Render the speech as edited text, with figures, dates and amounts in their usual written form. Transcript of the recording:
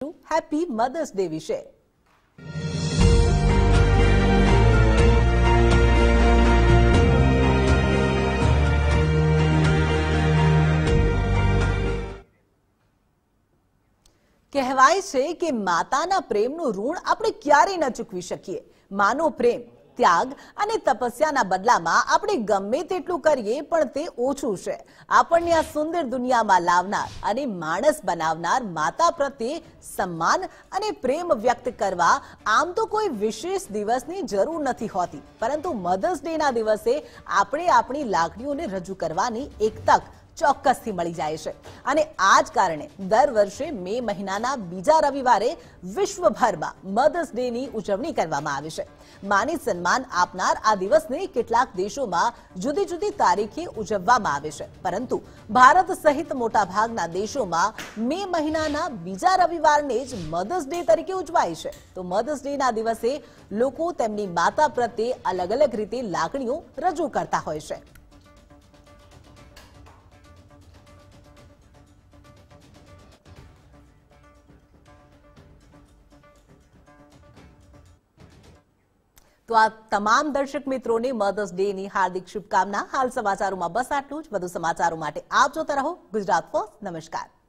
Happy mothers day વિશે। કહેવાય છે કે માતાના પ્રેમનું ઋણ આપણે ક્યારેય ન ચૂકવી શકીએ। માનો પ્રેમ, ત્યાગ અને તપસ્યાના બદલામાં આપણે ગમે તેટલું કરીએ પણ તે ઓછું છે। આપણને આ સુંદર દુનિયામાં લાવનાર અને માણસ બનાવનાર માતા પ્રત્યે સન્માન અને પ્રેમ વ્યક્ત કરવા આમ તો કોઈ વિશેષ દિવસની જરૂર નથી હોતી, પરંતુ મધર્સ ડેના દિવસે આપણે આપણી લાગણીઓને રજૂ કરવાની એક તક ચોક્કસથી મળી જાય છે। અને આ જ કારણે દર વર્ષે મે મહિનાના બીજા રવિવારે વિશ્વભરમાં મધર્સ ડેની ઉજવણી કરવામાં આવે છે। માને સન્માન આપનાર આ દિવસને કેટલાક દેશોમાં જુદી જુદી તારીખે ઉજવવામાં આવે છે, પરંતુ ભારત સહિત મોટાભાગના દેશોમાં મે મહિનાના બીજા રવિવારને જ મધર્સ ડે તરીકે ઉજવાય છે। તો મધર્સ ડેના દિવસે લોકો તેમની માતા પ્રત્યે અલગ અલગ રીતે લાગણીઓ રજૂ કરતા હોય છે। તો આ તમામ દર્શક મિત્રોને મધર્સ ડે ની હાર્દિક શુભકામના। હાલ સમાચારોમાં બસ આટલું જ। વધુ સમાચારો માટે આપ જોતા રહો ગુજરાત ફર્સ્ટ। નમસ્કાર।